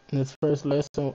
In this first lesson,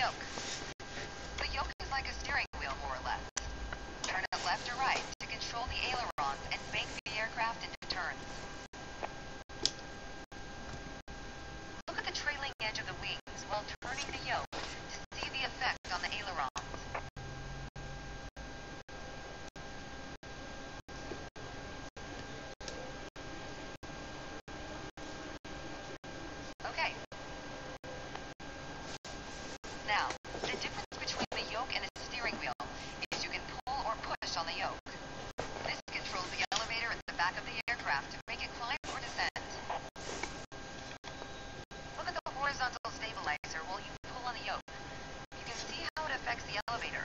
yoke. The yoke is like a steering wheel, more or less. Turn it left or right to control the ailerons and bank the aircraft into turns. Look at the trailing edge of the wings while turning the yoke to see the effect on the ailerons. Okay. Now, the difference between the yoke and a steering wheel is you can pull or push on the yoke. This controls the elevator at the back of the aircraft to make it climb or descend. Look at the horizontal stabilizer while you pull on the yoke. You can see how it affects the elevator.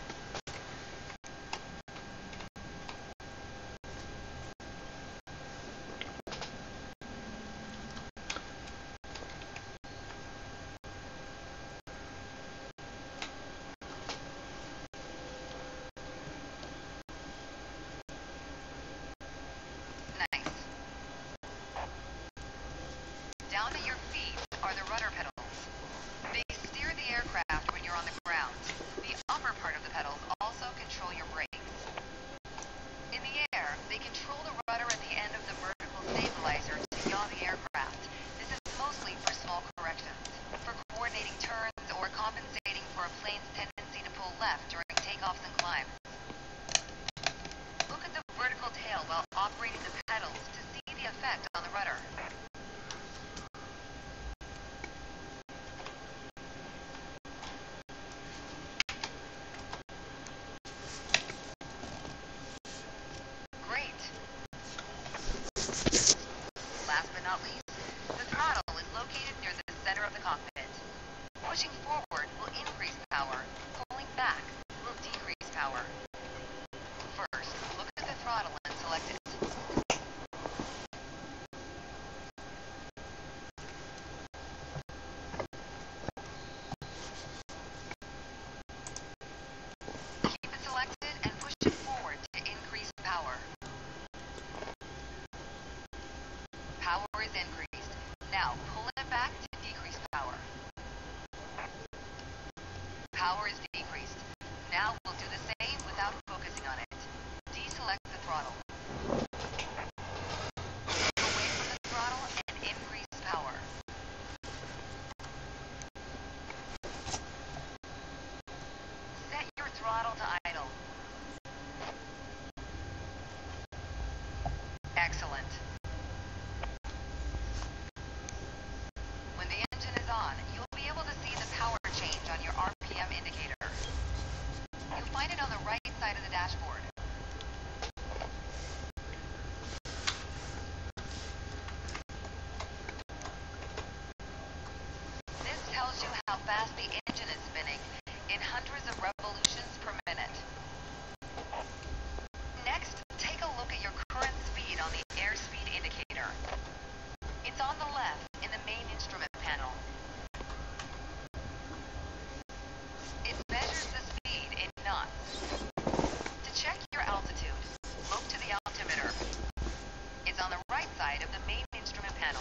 Nice. Down at your feet are the rudder pedals. They steer the aircraft when you're on the ground. The upper part of the pedals also control your brakes. In the air, they control the rudder at the end of the vertical stabilizer to yaw the aircraft. This is mostly for small corrections, for coordinating turns or compensating for a plane's tendency to pull left during takeoffs and climbs. Look at the vertical tail while operating the pedals to see the effect on the rudder. Great. Last but not least, the throttle is located near the center of the cockpit. Pushing forward will increase power. Pulling back will decrease power. First, look at the throttle and select it. Keep it selected and push it forward to increase power. Power is increased. Now pull it back to decrease power. Power is decreased. Now we'll do the same without focusing on it. Deselect the throttle. Move away from the throttle and increase power. Set your throttle to idle. Excellent. When the engine is on, you'll be able to see the power change on your RPM indicator. You'll find it on the right side of the dashboard. This tells you how fast the engine is spinning in hundreds of revolutions per minute. Next, take a look at your current speed on the airspeed indicator. It's on the left in the main instrument panel. It measures the speed in knots. To check your altitude, look to the altimeter. It's on the right side of the main instrument panel.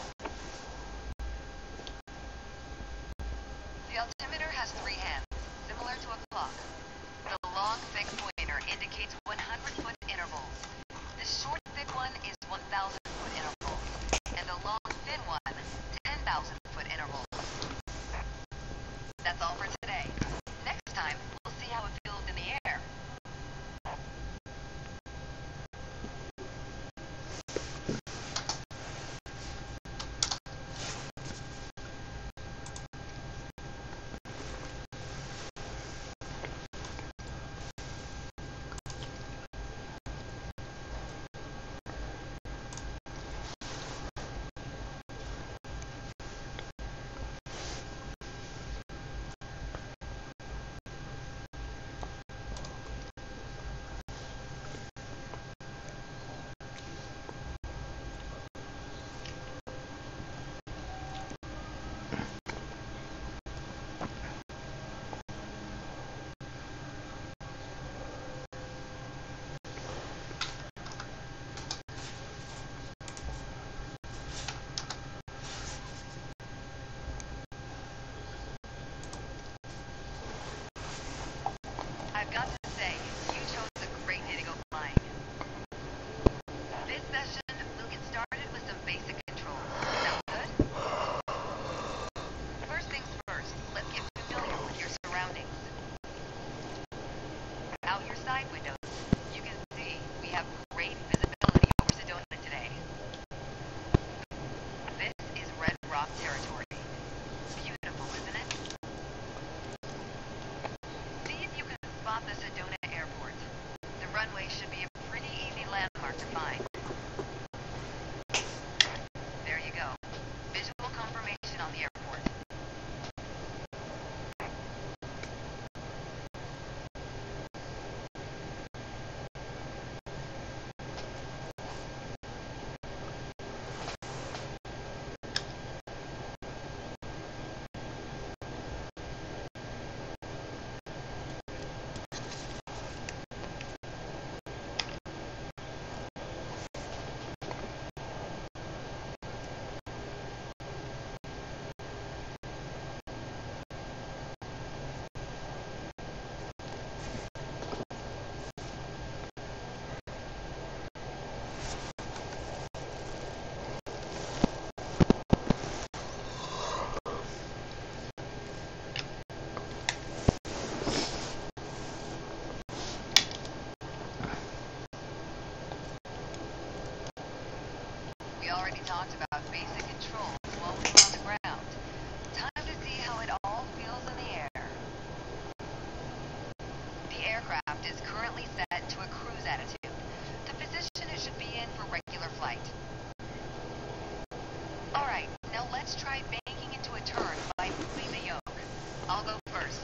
The altimeter has three hands, similar to a clock. The long, thick pointer indicates 100-foot intervals. The short, thick one is 1,000-foot intervals, and the long, thin one, 10,000-foot intervals. That's all for today. Next time, we'll see how it feels in the air. spot the Sedona Airport. The runway should be a pretty easy landmark to find. There you go. Visual confirmation on the airport. We already talked about basic controls while we were on the ground. Time to see how it all feels in the air. The aircraft is currently set to a cruise attitude, the position it should be in for regular flight. Alright, now let's try banking into a turn by moving the yoke. I'll go first.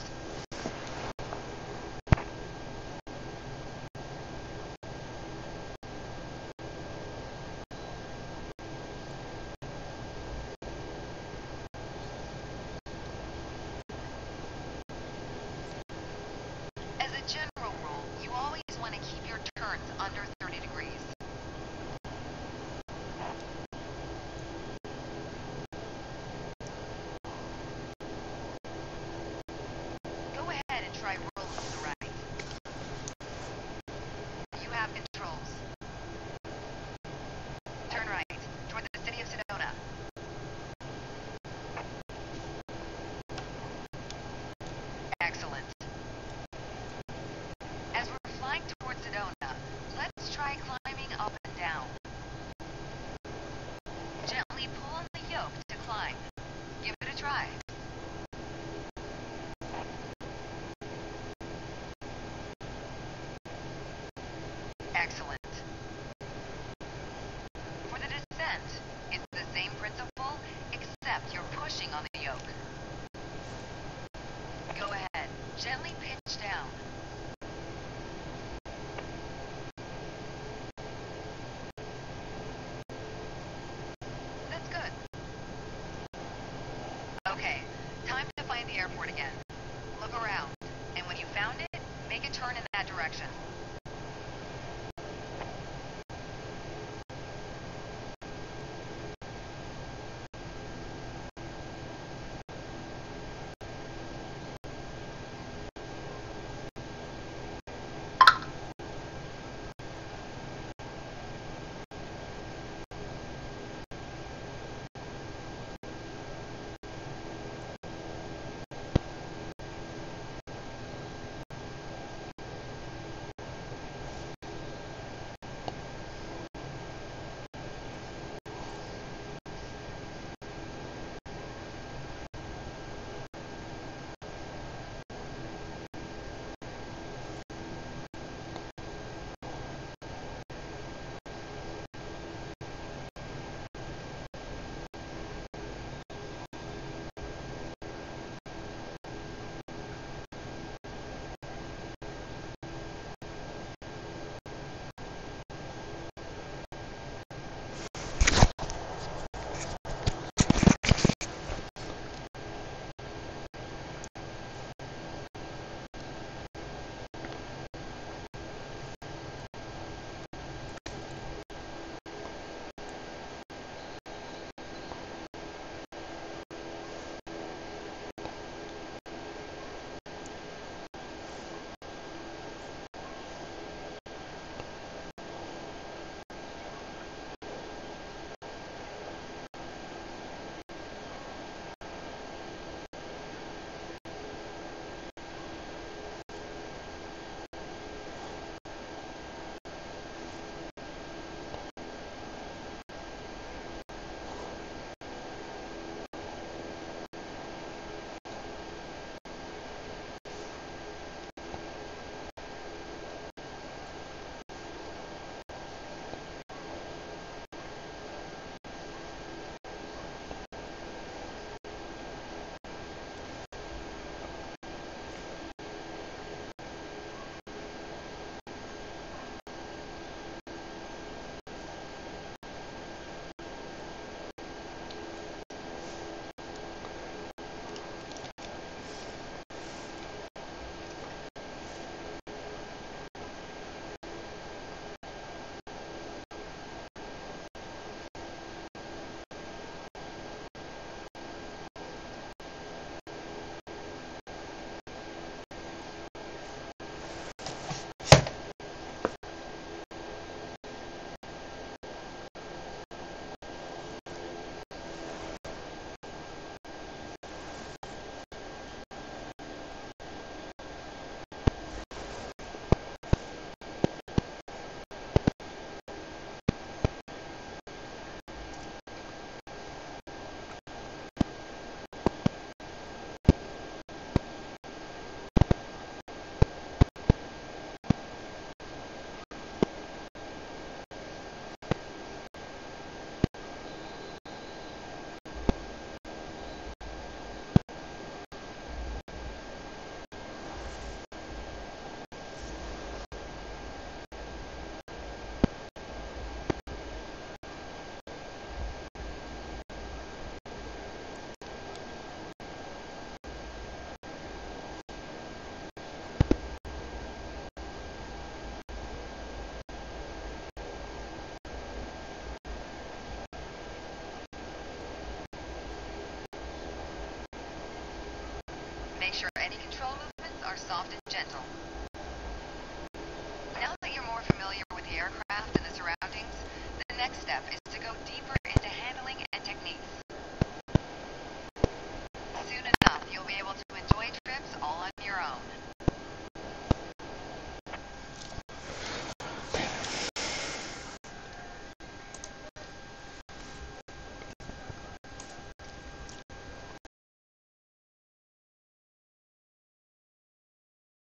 As a general rule, you always want to keep your turns under 30 degrees. Go ahead and try rolling to the right. You have controls. Turn right, toward the city of Sedona. Excellent. As we're flying towards Sedona, let's try climbing up and down. Gently pull on the yoke to climb. Give it a try. Excellent. For the descent, it's the same principle, except you're pushing on the yoke. Go ahead, gently pitch down. That's good. Okay, time to find the airport again. Look around, and when you found it, make a turn in that direction. are soft and gentle. Now that you're more familiar with the aircraft and the surroundings, the next step is to go deeper into handling and techniques.